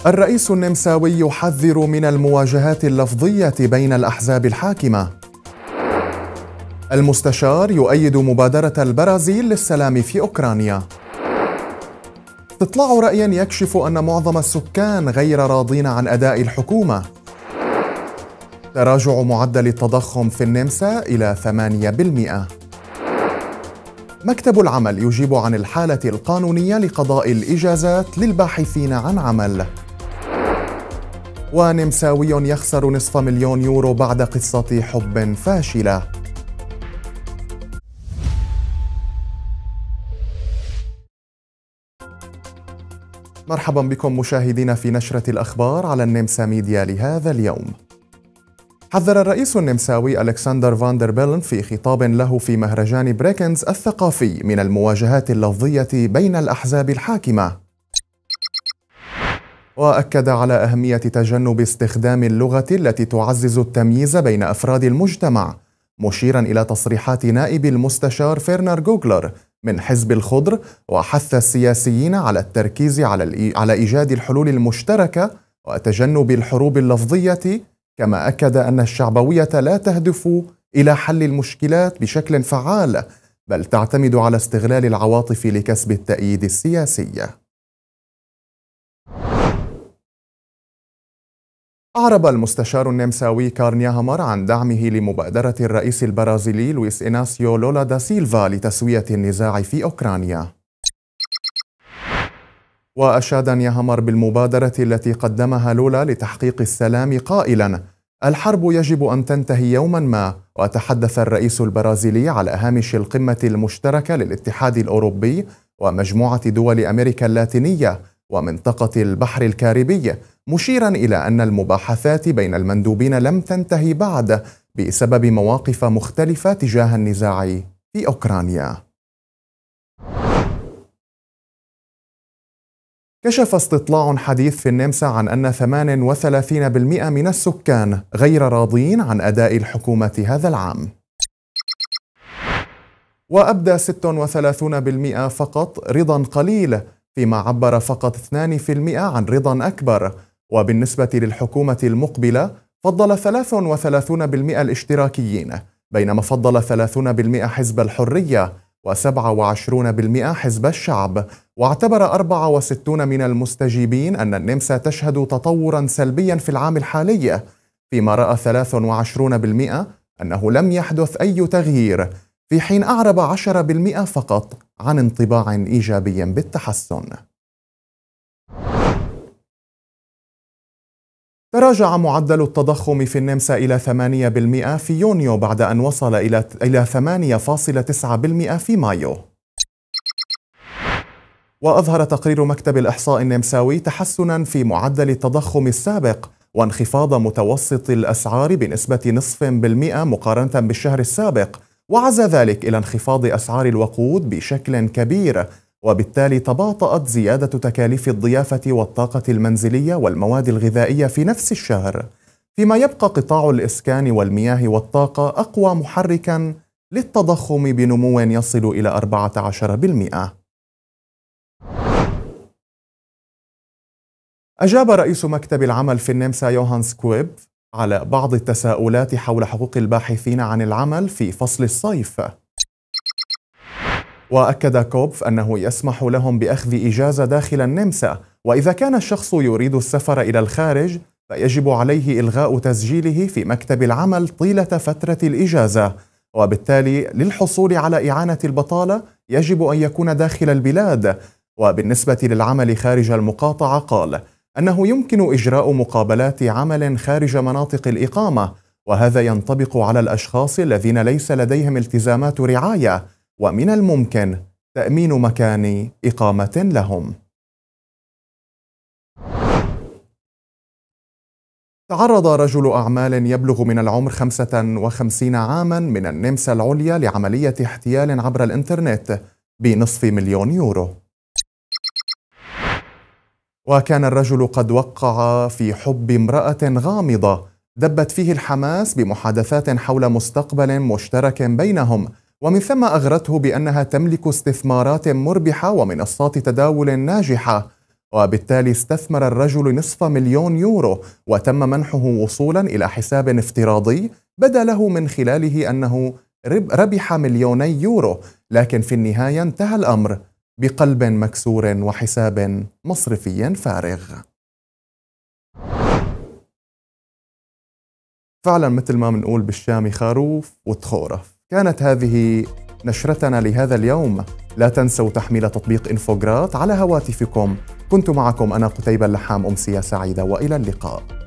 الرئيس النمساوي يحذر من المواجهات اللفظية بين الأحزاب الحاكمة. المستشار يؤيد مبادرة البرازيل للسلام في أوكرانيا. استطلاع رأي يكشف أن معظم السكان غير راضين عن أداء الحكومة. تراجع معدل التضخم في النمسا إلى 8%. مكتب العمل يجيب عن الحالة القانونية لقضاء الإجازات للباحثين عن عمل. ونمساوي يخسر نصف مليون يورو بعد قصة حب فاشلة. مرحبا بكم مشاهدينا في نشرة الأخبار على النمسا ميديا لهذا اليوم. حذر الرئيس النمساوي ألكسندر فان دير بيلن في خطاب له في مهرجان بريكنز الثقافي من المواجهات اللفظية بين الأحزاب الحاكمة، وأكد على أهمية تجنب استخدام اللغة التي تعزز التمييز بين أفراد المجتمع، مشيرا إلى تصريحات نائب المستشار فيرنر جوغلر من حزب الخضر، وحث السياسيين على التركيز على إيجاد الحلول المشتركة وتجنب الحروب اللفظية، كما أكد أن الشعبوية لا تهدف إلى حل المشكلات بشكل فعال، بل تعتمد على استغلال العواطف لكسب التأييد السياسي. أعرب المستشار النمساوي كارل نياهامر عن دعمه لمبادرة الرئيس البرازيلي لويس إناسيو لولا دا سيلفا لتسوية النزاع في أوكرانيا. وأشاد نياهامر بالمبادرة التي قدمها لولا لتحقيق السلام قائلا: الحرب يجب أن تنتهي يوما ما. وتحدث الرئيس البرازيلي على هامش القمة المشتركة للاتحاد الأوروبي ومجموعة دول أمريكا اللاتينية ومنطقة البحر الكاريبي، مشيرا إلى أن المباحثات بين المندوبين لم تنتهي بعد بسبب مواقف مختلفة تجاه النزاع في أوكرانيا. كشف استطلاع حديث في النمسا عن أن 38% من السكان غير راضين عن أداء الحكومة هذا العام، وأبدى 36% فقط رضا قليل، فيما عبر فقط 2% عن رضا أكبر. وبالنسبة للحكومة المقبلة فضل 33% الاشتراكيين، بينما فضل 30% حزب الحرية و27% حزب الشعب. واعتبر 64 من المستجيبين أن النمسا تشهد تطورا سلبيا في العام الحالي، فيما رأى 23% أنه لم يحدث أي تغيير، في حين أعرب 10% فقط عن انطباع إيجابي بالتحسن. تراجع معدل التضخم في النمسا إلى 8% في يونيو بعد أن وصل إلى 8.9% في مايو. وأظهر تقرير مكتب الإحصاء النمساوي تحسنا في معدل التضخم السابق وانخفاض متوسط الأسعار بنسبة 0.5% مقارنة بالشهر السابق، وعزى ذلك إلى انخفاض أسعار الوقود بشكل كبير، وبالتالي تباطأت زيادة تكاليف الضيافة والطاقة المنزلية والمواد الغذائية في نفس الشهر، فيما يبقى قطاع الإسكان والمياه والطاقة أقوى محركا للتضخم بنمو يصل إلى 14%. أجاب رئيس مكتب العمل في النمسا يوهانس كويب على بعض التساؤلات حول حقوق الباحثين عن العمل في فصل الصيف. وأكد كوبف أنه يسمح لهم بأخذ إجازة داخل النمسا، وإذا كان الشخص يريد السفر إلى الخارج فيجب عليه إلغاء تسجيله في مكتب العمل طيلة فترة الإجازة، وبالتالي للحصول على إعانة البطالة يجب أن يكون داخل البلاد. وبالنسبة للعمل خارج المقاطعة قال أنه يمكن إجراء مقابلات عمل خارج مناطق الإقامة، وهذا ينطبق على الأشخاص الذين ليس لديهم التزامات رعاية ومن الممكن تأمين مكان إقامة لهم. تعرض رجل أعمال يبلغ من العمر 55 عاما من النمسا العليا لعملية احتيال عبر الإنترنت بنصف مليون يورو. وكان الرجل قد وقع في حب امرأة غامضة دبت فيه الحماس بمحادثات حول مستقبل مشترك بينهم، ومن ثم أغرته بأنها تملك استثمارات مربحة ومنصات تداول ناجحة، وبالتالي استثمر الرجل نصف مليون يورو وتم منحه وصولا إلى حساب افتراضي بدا له من خلاله أنه ربح مليوني يورو، لكن في النهاية انتهى الأمر بقلب مكسور وحساب مصرفي فارغ. فعلا مثل ما منقول بالشامي خروف وتخورف. كانت هذه نشرتنا لهذا اليوم. لا تنسوا تحميل تطبيق إنفوغرات على هواتفكم. كنت معكم أنا قتيبة اللحام. أمسية سعيدة وإلى اللقاء.